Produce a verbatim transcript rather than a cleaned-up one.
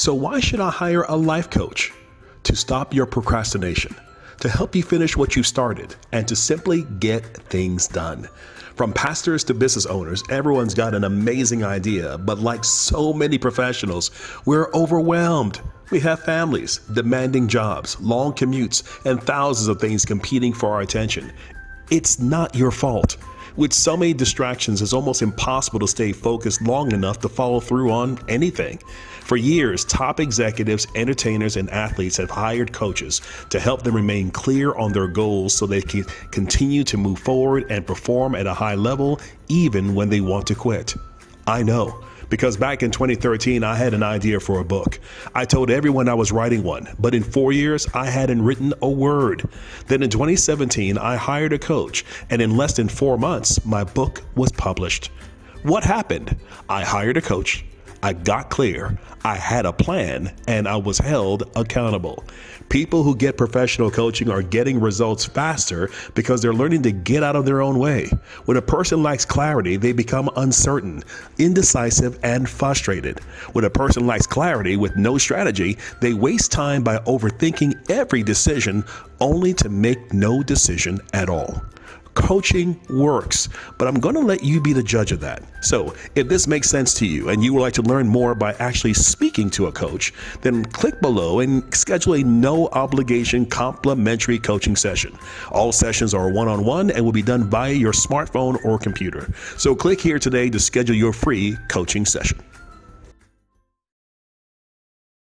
So why should I hire a life coach? To stop your procrastination, to help you finish what you started, and to simply get things done. From pastors to business owners, everyone's got an amazing idea, but like so many professionals, we're overwhelmed. We have families, demanding jobs, long commutes, and thousands of things competing for our attention. It's not your fault. With so many distractions, it's almost impossible to stay focused long enough to follow through on anything. For years, top executives, entertainers, and athletes have hired coaches to help them remain clear on their goals so they can continue to move forward and perform at a high level even when they want to quit. I know. Because back in twenty thirteen, I had an idea for a book. I told everyone I was writing one, but in four years, I hadn't written a word. Then in twenty seventeen, I hired a coach, and in less than four months, my book was published. What happened? I hired a coach. I got clear, I had a plan, and I was held accountable. People who get professional coaching are getting results faster because they're learning to get out of their own way. When a person lacks clarity, they become uncertain, indecisive, and frustrated. When a person lacks clarity with no strategy, they waste time by overthinking every decision only to make no decision at all. Coaching works, but I'm going to let you be the judge of that. So if this makes sense to you and you would like to learn more by actually speaking to a coach, then click below and schedule a no obligation complimentary coaching session. All sessions are one-on-one and will be done via your smartphone or computer. So click here today to schedule your free coaching session.